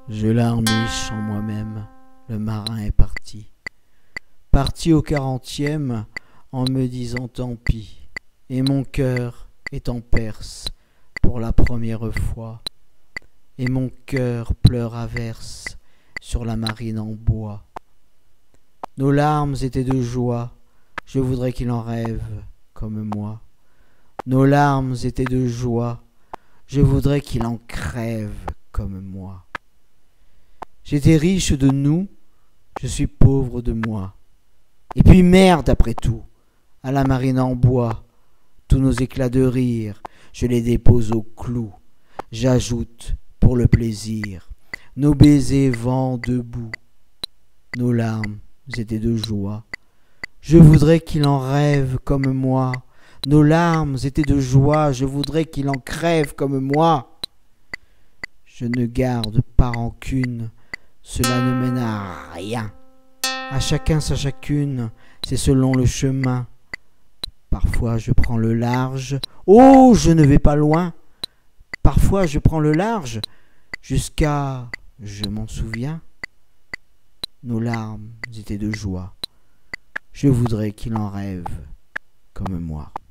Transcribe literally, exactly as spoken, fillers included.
Je larmiche en moi-même, le marin est parti. Parti au quarantième en me disant tant pis. Et mon cœur est en Perse pour la première fois. Et mon cœur pleure à verse sur la marine en bois. Nos larmes étaient de joie, je voudrais qu'il en rêve comme moi. Nos larmes étaient de joie, je voudrais qu'il en crève comme moi. J'étais riche de nous, je suis pauvre de moi. Et puis merde après tout, à la marine en bois, tous nos éclats de rire, je les dépose au clou. J'ajoute, pour le plaisir, nos baisers vent debout. Nos larmes étaient de joie, je voudrais qu'il en rêve comme moi. Nos larmes étaient de joie, je voudrais qu'il en crève comme moi. Je ne garde pas rancune, cela ne mène à rien. À chacun sa chacune, c'est selon le chemin. Parfois je prends le large, oh je ne vais pas loin. Parfois je prends le large, jusqu'à, je m'en souviens. Nos larmes étaient de joie, je voudrais qu'il en rêve comme moi.